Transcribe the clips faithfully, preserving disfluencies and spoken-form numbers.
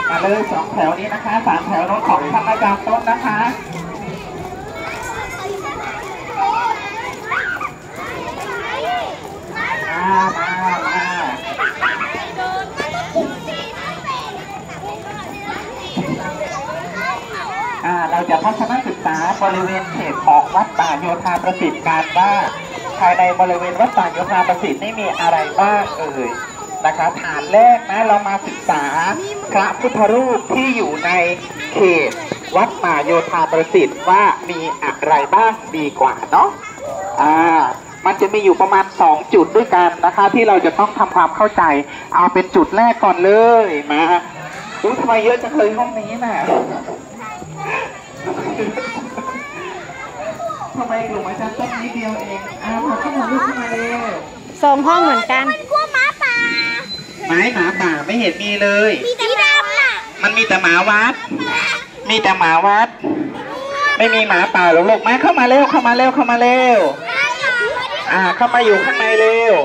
มาเลยสองแถวนี้นะคะสามแถวรถของท่านอาจารย์ต้นนะคะมามามาอ่าเราจะทัศนศึกษาบริเวณเขตของวัดป่าโยธาประสิทธิ์การว่าภายในบริเวณวัดป่าโยธาประสิทธิ์นี่มีอะไรบ้างเอ่ยนะคะฐานแรกนะเรามาศึกษาพระพุทธรูปที่อยู่ในเขตวัดป่าโยธาประสิทธิ์ว่ามีอะไรบ้างดีกว่าเนาะอ่ามันจะมีอยู่ประมาณสองจุดด้วยกันนะคะที่เราจะต้องทำความเข้าใจเอาเป็นจุดแรกก่อนเลยมาอุ๊ยทำไมเยอะจังเลยห้องนี้น่ะทำไมกลุ่มอาจารย์ต้นนิดเดียวเองอ้าวเข้ามาลูกเข้ามาเร็วสองห้องเหมือนกันมันกลัวหมาป่าไม้หมาป่าไม่เห็นมีเลยมีแต่ดำน่ะมันมีแต่หมาวัดมีแต่หมาวัดไม่มีหมาป่าหรอกลูกมาเข้ามาเร็วเข้ามาเร็วเข้ามาเร็วอ่าเข้ามาอยู่ข้างในเร็ว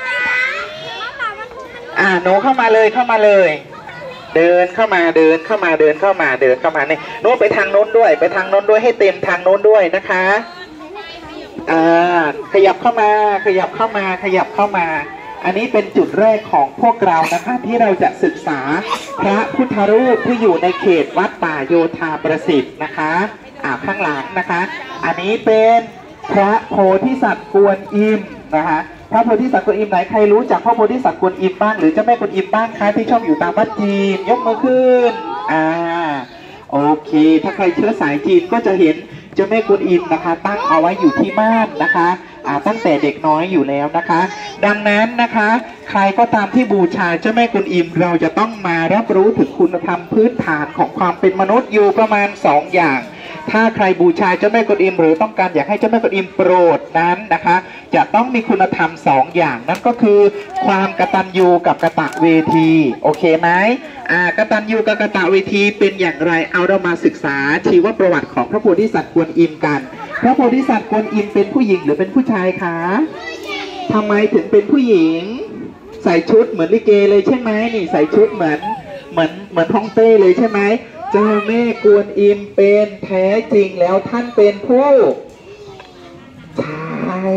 อ่าหนูเข้ามาเลยเข้ามาเลยเดินเข้ามาเดินเข้ามาเดินเข้ามาเดินเข้ามาเนี่ยโน้ตไปทางโน้นด้วยไปทางโน้นด้วยให้เต็มทางโน้นด้วยนะคะอ่าขยับเข้ามาขยับเข้ามาขยับเข้ามาอันนี้เป็นจุดแรกของพวกเรานะคะที่เราจะศึกษาพระพุทธรูปที่อยู่ในเขตวัดป่าโยธาประสิทธิ์นะคะอ่าข้างหลังนะคะอันนี้เป็นพระโพธิสัตว์กวนอิมนะคะพระโพธิสัตว์กวนอิมไหนใครรู้จักพระโพธิสัตว์กวนอิมบ้างหรือเจ้าแม่กวนอิมบ้างคะที่ชอบอยู่ตามวัดจีนยกมือขึ้นอ่าโอเคถ้าใครเชื้อสายจีนก็จะเห็นเจ้าแม่กวนอิมนะคะตั้งเอาไว้อยู่ที่ม่านนะคะอ่าตั้งแต่เด็กน้อยอยู่แล้วนะคะดังนั้นนะคะใครก็ตามที่บูชาเจ้าแม่กวนอิมเราจะต้องมารับรู้ถึงคุณธรรมพื้นฐานของความเป็นมนุษย์อยู่ประมาณสองอย่างถ้าใครบูชาเจ้าแม่กวนอิมหรือต้องการอยากให้เจ้าแม่กวนอิมโปรดนั้นนะคะจะต้องมีคุณธรรมสองอย่างนั่นก็คือความกตัญญูกับกตเวทีโอเคไหมอ่ากตัญญูกับกตเวทีเป็นอย่างไรเอาเรามาศึกษาชีวประวัติของพระโพธิสัตว์กวนอิมกันพระโพธิสัตว์กวนอิมเป็นผู้หญิงหรือเป็นผู้ชายคะทำไมถึงเป็นผู้หญิงใส่ชุดเหมือนลิเกเลยใช่ไหมนี่ใส่ชุดเหมือนเหมือนเหมือนฮ่องเต้เลยใช่ไหมเจ้าแม่กวนอิมเป็นแท้จริงแล้วท่านเป็นผู้ชาย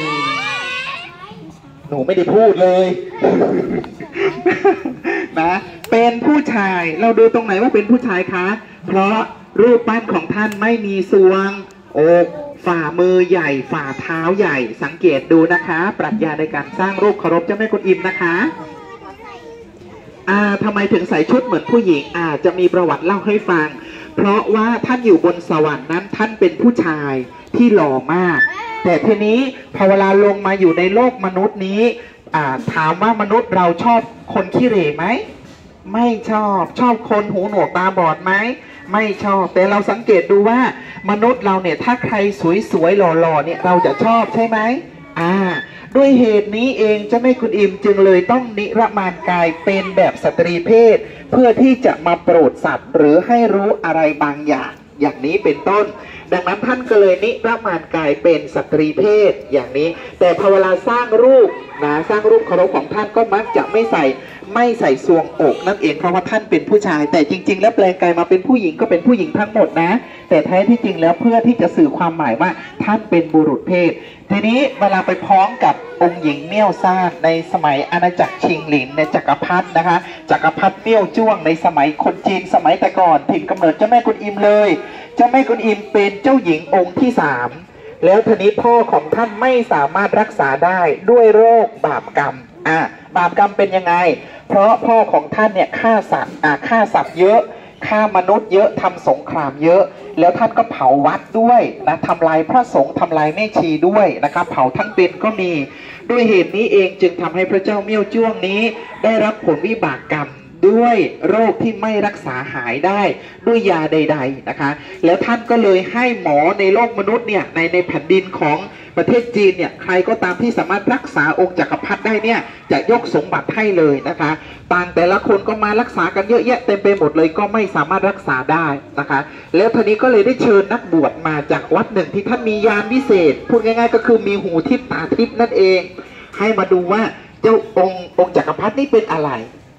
หนูไม่ได้พูดเลยนะเป็นผู้ชายเราดูตรงไหนว่าเป็นผู้ชายคะเพราะรูปปั้นของท่านไม่มีทรวงอกฝ่ามือใหญ่ฝ่าเท้าใหญ่สังเกตดูนะคะปรัชญาในการสร้างรูปเคารพเจ้าแม่กวนอิมนะคะอ่าทำไมถึงใส่ชุดเหมือนผู้หญิงอ่าจะมีประวัติเล่าให้ฟังเพราะว่าท่านอยู่บนสวรรค์นั้นท่านเป็นผู้ชายที่หล่อมากแต่ทีนี้พอเวลาลงมาอยู่ในโลกมนุษย์นี้อ่าถามว่ามนุษย์เราชอบคนขี้เหร่ไหมไม่ชอบชอบคนหูหนวกตาบอดไหมไม่ชอบแต่เราสังเกตดูว่ามนุษย์เราเนี่ยถ้าใครสวยๆหล่อๆเนี่ยเราจะชอบใช่ไหมอ่าด้วยเหตุนี้เองเจ้าแม่กวนอิมจึงเลยต้องนิรมานกายเป็นแบบสตรีเพศเพื่อที่จะมาโปรดสัตว์หรือให้รู้อะไรบางอย่างอย่างนี้เป็นต้นดังนั้นท่านก็เลยนิรมานกายเป็นสตรีเพศอย่างนี้แต่พอเวลาสร้างรูปนะสร้างรูปเคารพของท่านก็มักจะไม่ใส่ไม่ใส่ทรวงอกนั่นเองเพราะว่าท่านเป็นผู้ชายแต่จริงๆแล้วแปลงกายมาเป็นผู้หญิงก็เป็นผู้หญิงทั้งหมดนะแต่แท้ที่จริงแล้วเพื่อที่จะสื่อความหมายว่าท่านเป็นบุรุษเพศทีนี้เวลาไปพ้องกับองค์หญิงเมี่ยวซ่านในสมัยอาณาจักรชิงหลินในจักรพรรดินะคะจักรพรรดิเมี่ยวจ้วงในสมัยคนจีนสมัยแต่ก่อนถิ่นกำเนิดเจ้าแม่กวนอิมเลยเจ้าแม่กวนอิมเป็นเจ้าหญิงองค์ที่สามแล้วทีนี้พ่อของท่านไม่สามารถรักษาได้ด้วยโรคบาปกรรมอ่าบาปกรรมเป็นยังไงเพราะพ่อของท่านเนี่ยฆ่าสัตว์อ่าฆ่าสัตว์เยอะฆ่ามนุษย์เยอะทำสงครามเยอะแล้วท่านก็เผาวัดด้วยนะทำลายพระสงฆ์ทำลายแม่ชีด้วยนะครับเผาทั้งเป็นก็มีด้วยเหตุนี้เองจึงทำให้พระเจ้าเมี่ยวจ้วงนี้ได้รับผลวิบากกรรมด้วยโรคที่ไม่รักษาหายได้ด้วยยาใดๆนะคะแล้วท่านก็เลยให้หมอในโลกมนุษย์เนี่ยในในแผ่นดินของประเทศจีนเนี่ยใครก็ตามที่สามารถรักษาองค์จักรพรรดิได้เนี่ยจะยกสมบัติให้เลยนะคะต่างแต่ละคนก็มารักษากันเยอะแยะเต็มไปหมดเลยก็ไม่สามารถรักษาได้นะคะแล้วทีนี้ก็เลยได้เชิญนักบวชมาจากวัดหนึ่งที่ท่านมียานวิเศษพูดง่ายๆก็คือมีหูทิพตาทิพนั่นเองให้มาดูว่าเจ้าองค์องค์จักรพรรดินี่เป็นอะไร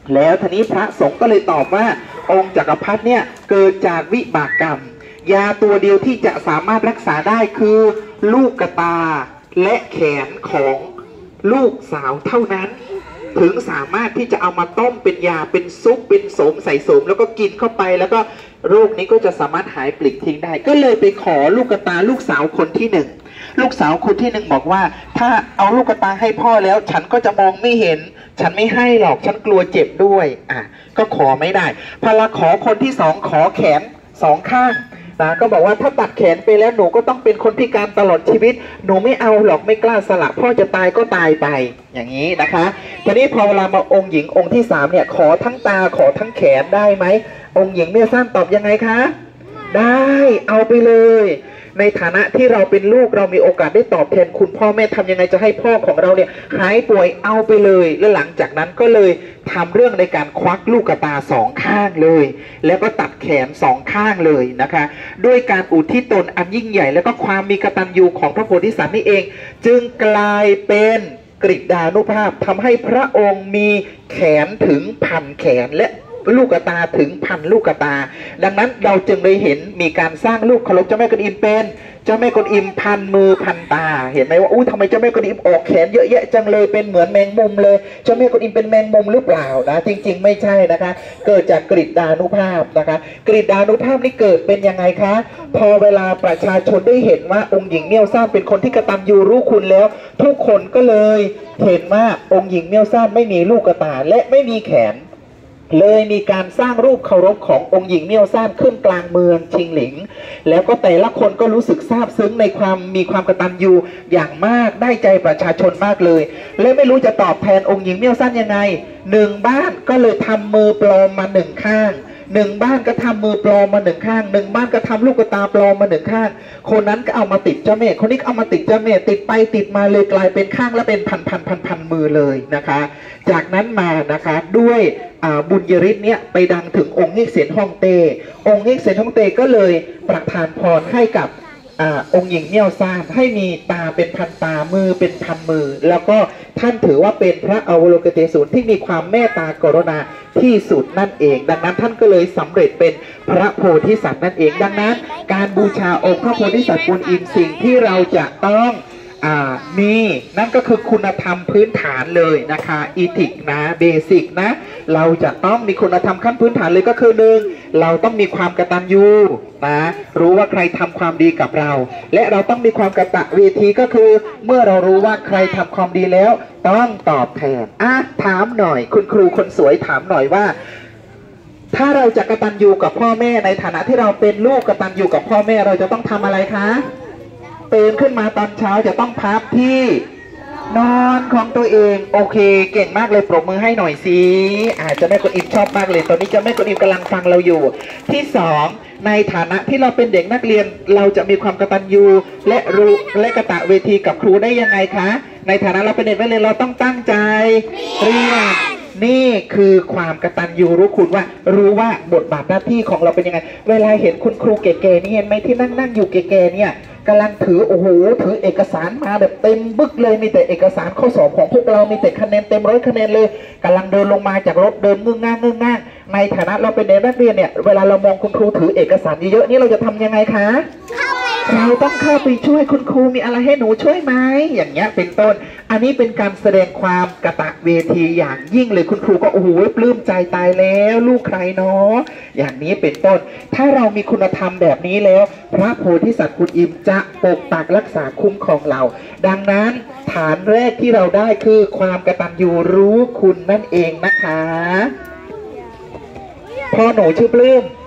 แล้วทีนี้พระสงฆ์ก็เลยตอบว่าองค์จักรพรรดิเนี่ยเกิดจากวิบากกรรมยาตัวเดียวที่จะสามารถรักษาได้คือลูกกระตาและแขนของลูกสาวเท่านั้นถึงสามารถที่จะเอามาต้มเป็นยาเป็นซุปเป็นโสมใส่โสมแล้วก็กินเข้าไปแล้วก็โรคนี้ก็จะสามารถหายปลิดทิ้งได้ก็เลยไปขอลูกกระตาลูกสาวคนที่หนึ่งลูกสาวคนที่หนึ่งบอกว่าถ้าเอาลูกกระตาให้พ่อแล้วฉันก็จะมองไม่เห็นฉันไม่ให้หรอกฉันกลัวเจ็บด้วยอ่ะก็ขอไม่ได้พอละขอคนที่สองขอแขนสองข้างนะก็บอกว่าถ้าตัดแขนไปแล้วหนูก็ต้องเป็นคนพิการตลอดชีวิตหนูไม่เอาหรอกไม่กล้าสละพ่อจะตายก็ตายไปอย่างนี้นะคะทีนี้พอเวลามาองค์หญิงองค์ที่สามเนี่ยขอทั้งตาขอทั้งแขนได้ไหมองค์หญิงเมียสั้นตอบยังไงคะได้เอาไปเลยในฐานะที่เราเป็นลูกเรามีโอกาสได้ตอบแทนคุณพ่อแม่ทำยังไงจะให้พ่อของเราเนี่ยหายป่วยเอาไปเลยและหลังจากนั้นก็เลยทำเรื่องในการควักลูกกระตาสองข้างเลยแล้วก็ตัดแขนสองข้างเลยนะคะด้วยการอุทิศตนอันยิ่งใหญ่และก็ความมีกตัญญูของพระโพธิสัตว์นี่เองจึงกลายเป็นกฤษดานุภาพทำให้พระองค์มีแขนถึงพันแขนและลูกกระตาถึงพันลูกกระตาดังนั้นเราจึงได้เห็นมีการสร้างลูกเคารพเจ้าแม่กวนอิมเป็นเจ้าแม่กวนอิมพันมือพันตาเห็นไหมว่าอู้ทำไมเจ้าแม่กวนอิมออกแขนเยอะแยะจังเลยเป็นเหมือนแมงมุมเลยเจ้าแม่กวนอิมเป็นแมงมุมหรือเปล่านะจริงๆไม่ใช่นะคะเกิดจากกฤษดานุภาพนะคะกฤษดานุภาพนี่เกิดเป็นยังไงคะพอเวลาประชาชนได้เห็นว่าองค์หญิงเมี่ยวซ่านเป็นคนที่กตัญญูรู้คุณแล้วทุกคนก็เลยเห็นว่าองค์หญิงเมี่ยวซ่านไม่มีลูกกระตาและไม่มีแขนเลยมีการสร้างรูปเคารพขององค์หญิงเมี่ยวซ่านขึ้นกลางเมืองชิงหลิงแล้วก็แต่ละคนก็รู้สึกซาบซึ้งในความมีความกตัญญูอย่างมากได้ใจประชาชนมากเลยและไม่รู้จะตอบแทนองค์หญิงเมี่ยวซ่านยังไงหนึ่งบ้านก็เลยทำมือปลอมมาหนึ่งข้างหนึ่งบ้านก็ทำมือปลอมมาหนึ่งข้างหนึ่งบ้านก็ทำลูกกระตาปลอมมาหนึ่งข้างคนนั้นก็เอามาติดเจ้าแม่คนนี้ก็เอามาติดเจ้าแม่ติดไปติดมาเลยกลายเป็นข้างและเป็นพันพันพันพันมือเลยนะคะจากนั้นมานะคะด้วยบุญยฤทธิ์เนี่ยไปดังถึงองค์เฮกเซียนฮ่องเต้องค์เฮกเซียนฮ่องเต้ก็เลยประทานพรให้กับอองค์หญิงเมี่ยวซ่านให้มีตาเป็นพันตามือเป็นพันมือแล้วก็ท่านถือว่าเป็นพระอวโลกเตศูรที่มีความเมตตากรุณาที่สุดนั่นเองดังนั้นท่านก็เลยสำเร็จเป็นพระโพธิสัตว์นั่นเองดังนั้นการบูชาองค์พระโพธิสัตว์กวนอิมสิ่งที่เราจะต้องอ่ามีนั่นก็คือคุณธรรมพื้นฐานเลยนะคะอีทิกนะเบสิกนะเราจะต้องมีคุณธรรมขั้นพื้นฐานเลยก็คือหนึ่งเราต้องมีความกตัญญูนะรู้ว่าใครทำความดีกับเราและเราต้องมีความกตเวทีก็คือเมื่อเรารู้ว่าใครทำความดีแล้วต้องตอบแทนอ่ะถามหน่อยคุณครูคนสวยถามหน่อยว่าถ้าเราจะกตัญญูกับพ่อแม่ในฐานะที่เราเป็นลูกกตัญญูกับพ่อแม่เราจะต้องทำอะไรคะตื่นขึ้นมาตอนเช้าจะต้องพับที่นอนของตัวเองโอเคเก่งมากเลยปรบมือให้หน่อยสิอาจจะแม่กวนอิมชอบมากเลยตอนนี้เจ้าแม่กวนอิมกำลังฟังเราอยู่ที่สองในฐานะที่เราเป็นเด็กนักเรียนเราจะมีความกตัญญูและรู้และกตเวทีกับครูได้ยังไงคะในฐานะเราเป็นเด็กนักเรียนเราต้องตั้งใจเรียนนี่คือความกตัญญูรู้คุณว่ารู้ว่าบทบาทหน้าที่ของเราเป็นยังไงเวลาเห็นคุณครูเก๋ๆนี่เห็นไหมที่นั่งนั่งอยู่เก๋ๆเนี่ยกำลังถือโอ้โหถือเอกสารมาแบบเต็มบึกเลยมีแต่เอกสารข้อสอบของพวกเรามีแต่คะแนนเต็มร้อยคะแนนเลยกำลังเดินลงมาจากรถเดินงึ่งง่างงึ่งง่างในฐานะเราเป็นเด็กนักเรียนเนี่ยเวลาเรามองคุณครูถือเอกสารเยอะๆนี่เราจะทำยังไงคะเราต้องเข้าไปช่วยคุณครูมีอะไรให้หนูช่วยไหมอย่างเงี้ยเป็นต้นอันนี้เป็นการแสดงความกตเวทีอย่างยิ่งเลยคุณครูก็โอ้โหปลื้มใจตายแล้วลูกใครเนาะอย่างนี้เป็นต้นถ้าเรามีคุณธรรมแบบนี้แล้วพระโพธิสัตว์กวนอิมจะปกปักรักษาคุ้มครองเราดังนั้นฐานแรกที่เราได้คือความกตัญญูรู้คุณนั่นเองนะคะพ่อหนูชื่อปลื้ม